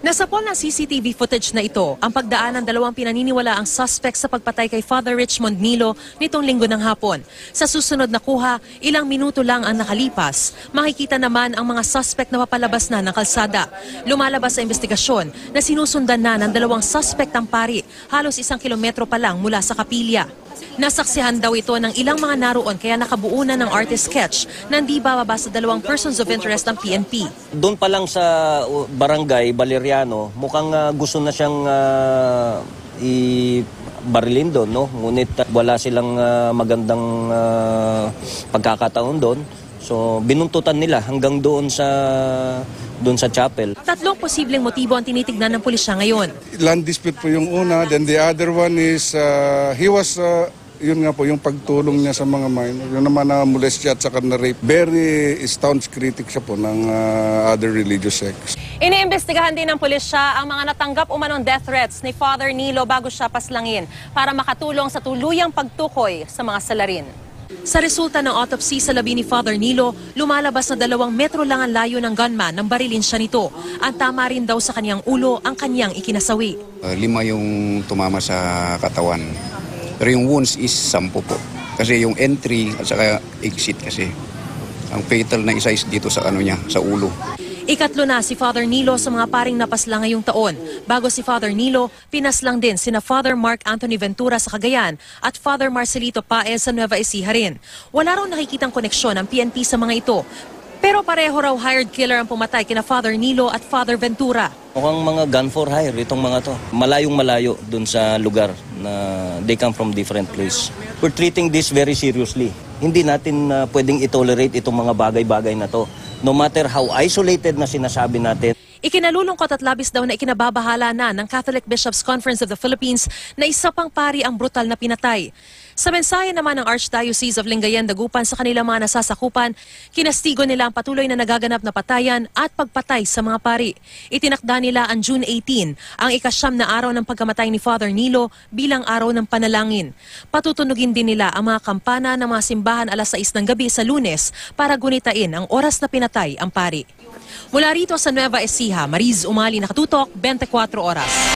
Nasapol ng CCTV footage na ito ang pagdaan ng dalawang pinaniniwalaang suspect sa pagpatay kay Father Richmond Nilo nitong linggo ng hapon. Sa susunod na kuha, ilang minuto lang ang nakalipas. Makikita naman ang mga suspect na papalabas na ng kalsada. Lumalabas sa investigasyon na sinusundan na ng dalawang suspect ang pari, halos 1 kilometro pa lang mula sa kapilya. Nasaksihan daw ito ng ilang mga naroon kaya nakabuo na ng artist sketch na hindi bababa sa 2 persons of interest ng PNP. Doon pa lang sa barangay Valeriano, mukhang gusto na siyang i-barilin doon, no? Ngunit wala silang magandang pagkakataon doon. So binuntutan nila hanggang doon sa chapel. 3 posibleng motibo ang tinitignan ng pulisya ngayon. Land dispute po yung una, then the other one is he was yun nga po, yung pagtulong niya sa mga minor. Yun naman na molestia at saka na rape. Very staunch critic siya po ng other religious sects. Iniimbestigahan din ng pulisya ang mga natanggap umanong death threats ni Father Nilo bago siya paslangin para makatulong sa tuluyang pagtukoy sa mga salarin. Sa resulta ng autopsy sa labi ni Father Nilo, lumalabas na 2 metro lang ang layo ng gunman nang barilin siya nito. Ang tama rin daw sa kanyang ulo ang kanyang ikinasawi. 5 yung tumama sa katawan. Pero yung wounds is 10 po. Kasi yung entry at saka exit kasi. Ang fatal na isa is dito sa sa ulo. Ikatlo na si Father Nilo sa mga paring napaslang ngayong taon. Bago si Father Nilo, pinaslang din sina Father Mark Anthony Ventura sa Cagayan at Father Marcelito Paez sa Nueva Ecija rin. Wala raw nakikitang koneksyon ang PNP sa mga ito. Pero pareho raw hired killer ang pumatay kina Father Nilo at Father Ventura. Mukhang mga gun for hire itong mga to. Malayong malayo dun sa lugar na they come from different place. We're treating this very seriously. Hindi natin pwedeng itolerate itong mga bagay-bagay na to. No matter how isolated na sinasabi natin. Ikinalulungkot at labis daw na ikinababahala na ng Catholic Bishops' Conference of the Philippines na isa pang pari ang brutal na pinatay. Sa mensahe naman ng Archdiocese of Lingayen Dagupan sa kanilang mga nasasakupan, kinastigo nila ang patuloy na nagaganap na patayan at pagpatay sa mga pari. Itinakda nila ang June 18, ang ika-9 na araw ng pagkamatay ni Father Nilo bilang araw ng panalangin. Patutunugin din nila ang mga kampana ng mga simbahan alas 6 ng gabi sa Lunes para gunitain ang oras na pinatay ang pari. Mula rito sa Nueva Ecija, Mariz Umali, nakatutok, 24 oras.